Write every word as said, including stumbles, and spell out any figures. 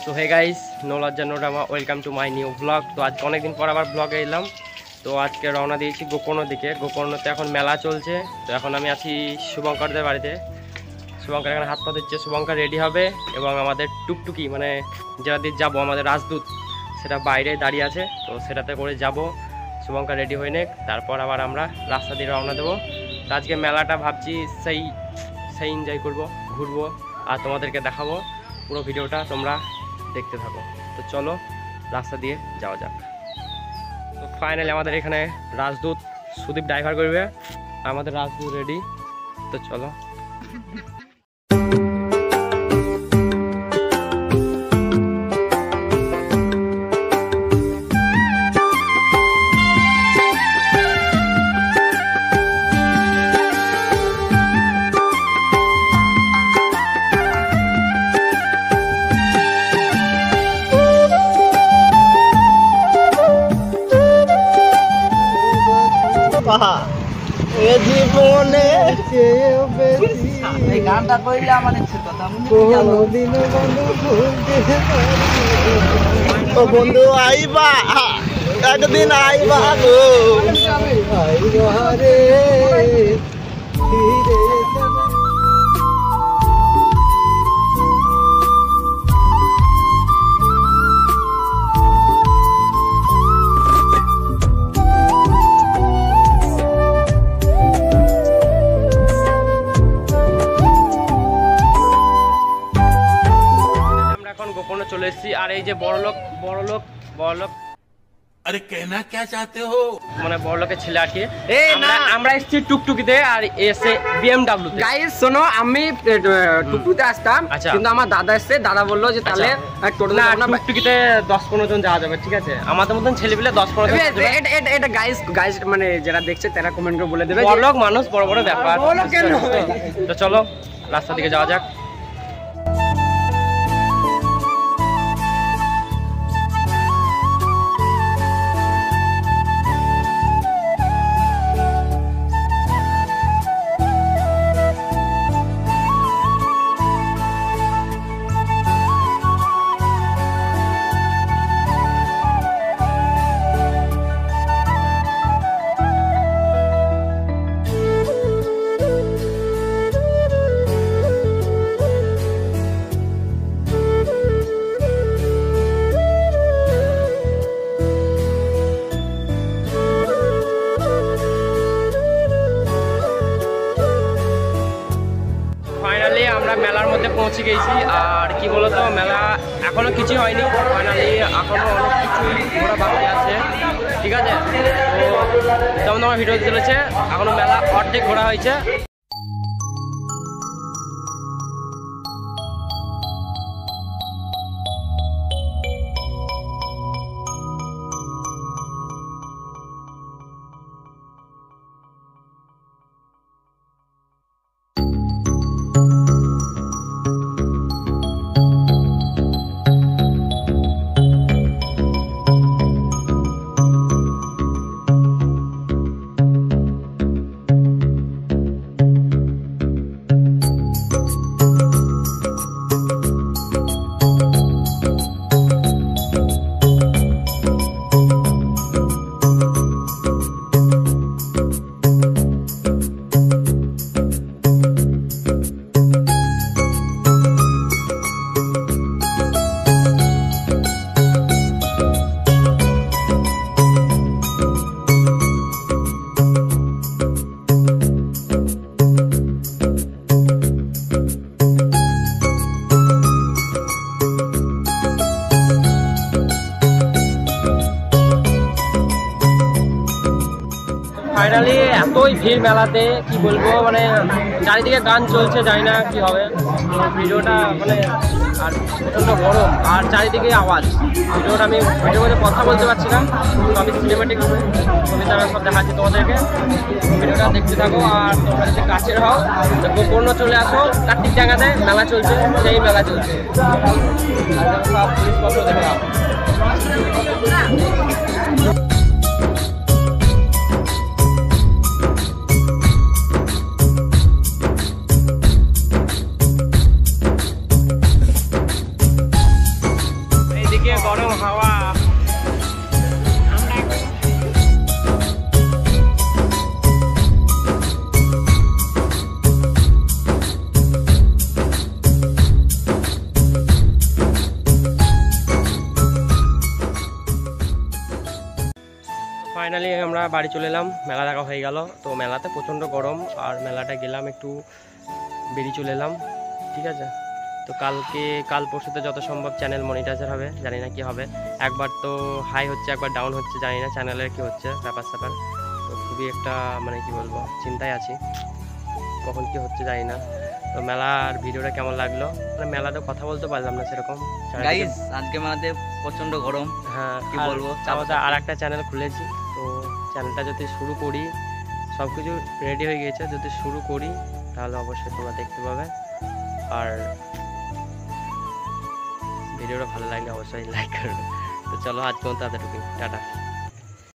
So hey guys, no লজ্জা no drama, welcome to my new blog. তো আজকে অনেকদিন পর আবার ব্লগে এলাম। তো আজকে রওনা দিয়েছি গোকর্ণর দিকে। গোকর্ণতে এখন মেলা চলছে। তো এখন আমি আছি শুভঙ্করদের বাড়িতে। শুভঙ্কর এখানে হাত পা দিচ্ছে। শুভঙ্কর রেডি হবে এবং আমাদের টুকটুকি মানে যেটা দিয়ে যাবো, আমাদের রাজদূত, সেটা বাইরে দাঁড়িয়ে আছে। তো সেটাতে করে যাব। শুভঙ্কর রেডি হয়ে নেক, তারপর আবার আমরা রাস্তা দিয়ে রওনা দেবো। তো আজকে মেলাটা ভাবছি সেই সেই এনজয় করবো, ঘুরবো আর তোমাদেরকে দেখাবো। পুরো ভিডিওটা তোমরা দেখতে থাকো। তো চলো রাস্তা দিয়ে যাওয়া যাক। তো ফাইনালি আমাদের এখানে রাজদূত সুদীপ ড্রাইভার করবে। আমাদের রাজদূত রেডি। তো চলো। গানটা কইলে আমার ইচ্ছে কথা বন্ধু আইবা একদিন আইবা গো রে গোকর্ণ চলে এসেছি। আর এই যে বড় লোক বড় লোক বড় লোক আরে কেনা কে চাতে হো, মানে বড় লোকের ছেলে আর কি। আমরা এসেছি টুকটুকিতে আর এসে বিএমডব্লিউ তে। গাইস শোনো, আমি টুকটুকিতে আসতাম, কিন্তু আমার দাদা এসে দাদা বললো যে তাহলে টুকটুকিতে দশ পনেরো জন যাওয়া যাবে, ঠিক আছে? আমাদের মতন ছেলেপিলে দশ পনেরো জন। এটা গাইস গাইস মানে যারা দেখছে তারা কমেন্ট করে বলে দেবে। বড় লোক মানুষ, বড় বড় ব্যাপার। তো চলো রাস্তা দিকে যাওয়া যাক। আমরা মেলার মধ্যে পৌঁছে গেছি। আর কি বলতো, মেলা এখনো কিছু হয়নি, ফাইনালি এখনো অনেক কিছু ঘোরা বাকি আছে, ঠিক আছে? তো যেমন তোমার ভিডিও চলেছে, এখনো মেলা অর্ধেক ঘোরা হয়েছে। ফাইনালি এতই ভিড় মেলাতে, কি বলবো, মানে চারিদিকে গান চলছে, জানি না কি হবে ভিডিওটা, মানে আর প্রচণ্ড গরম আর চারিদিকে আওয়াজ। ভিডিওটা আমি ভিডিও করে কথা বলতে পারছি না, তো আমি সিনেমেটিক ছবিটা সব দেখাচ্ছি তোমাদেরকে। ভিডিওটা দেখতে থাকো। আর তোমরা যদি কাছের হও গোকর্ণ চলে আসো, কার্তিক ডাঙ্গাতে মেলা চলছে, সেই মেলা চলছে। সব জিনিসপত্র দেখে নাও। ফাইনালি আমরা বাড়ি চলে এলাম, মেলা দেখা হয়ে গেল। তো মেলাতে প্রচণ্ড গরম, আর মেলাটা গেলাম একটু বেরিয়ে চলে এলাম, ঠিক আছে। তো কালকে কাল পরশুতে যত সম্ভব চ্যানেল মনিটাইজার হবে, জানি না কি হবে। একবার তো হাই হচ্ছে, একবার ডাউন হচ্ছে, জানি না চ্যানেলের কি হচ্ছে ব্যাপার স্যাপার। তো খুবই একটা মানে কি বলবো, চিন্তায় আছি, কখন কি হচ্ছে জানি না। তো মেলার ভিডিওটা কেমন লাগলো, মানে মেলাতে কথা বলতে পারলাম না সেরকম। গাইস আজকে মেলাতে প্রচন্ড গরম, হ্যাঁ কি বলবো। আমাদের আর একটা চ্যানেল খুলেছি, তো চ্যানেলটা যদি শুরু করি, সব কিছু রেডি হয়ে গিয়েছে, যদি শুরু করি তাহলে অবশ্যই তোমরা দেখতে পাবে। আর ভিডিওটা ভালো লাগলে অবশ্যই লাইক করবে। তো চলো আজকে মতো এতটুকুই, টাটা।